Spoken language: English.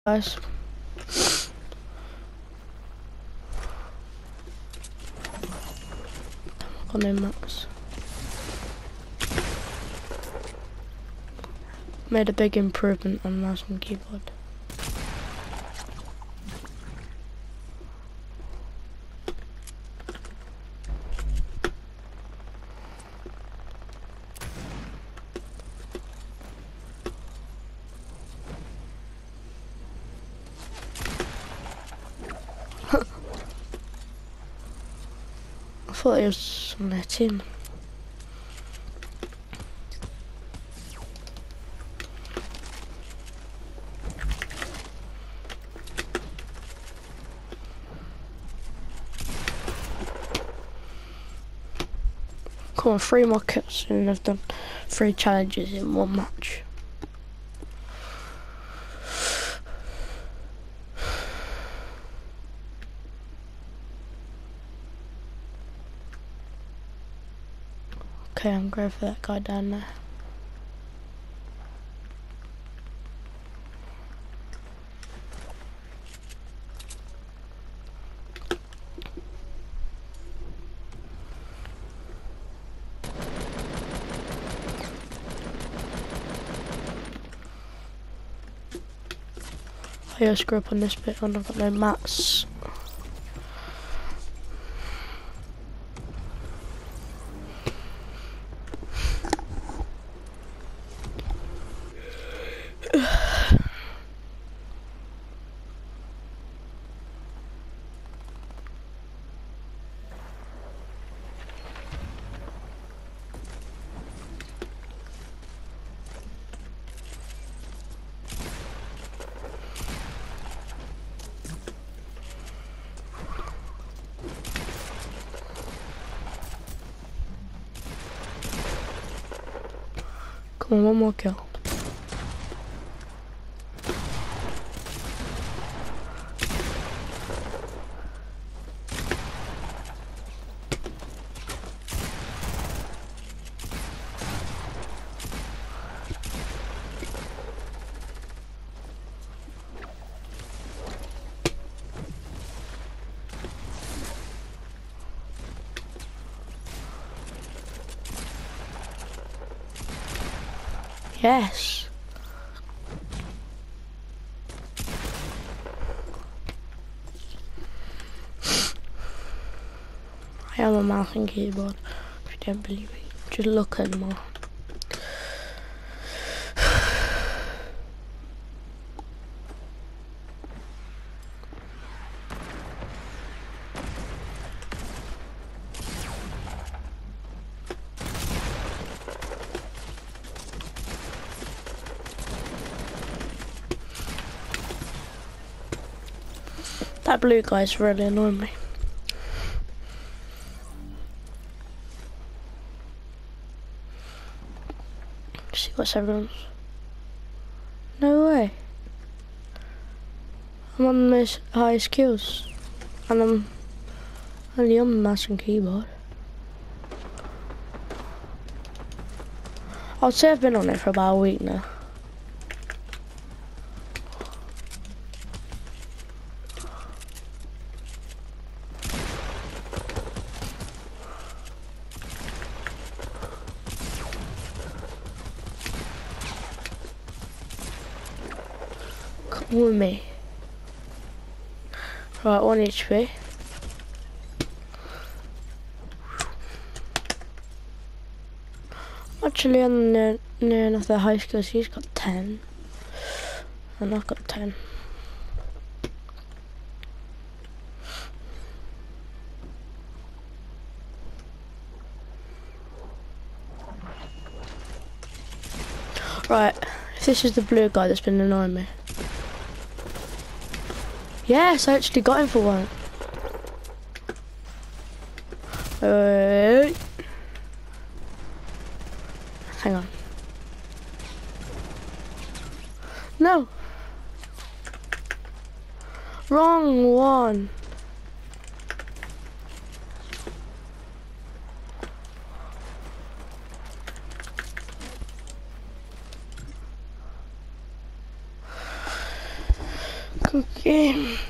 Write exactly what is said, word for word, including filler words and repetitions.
guys. Got no max. Made a big improvement on mouse and keyboard. I thought it was on their team. Come on, three more kills and I've done three challenges in one match. Okay, I'm going for that guy down there. I gotta screw up on this bit when I've got no mats. Come on, one more kill. Yes. I am a mouse and keyboard. If you don't believe it, just look at them all. That blue guy's really annoying me. See what's everyone's. No way. I'm on the most highest kills. And I'm only on the mouse and keyboard. I'd say I've been on it for about a week now. Come with me. Right, one H P. Actually, I'm near, near enough the high skills. He's got ten, and I've got ten. Right, this is the blue guy that's been annoying me. Yes, I actually got him for one. Wait. Hang on. No. Wrong one. Good game.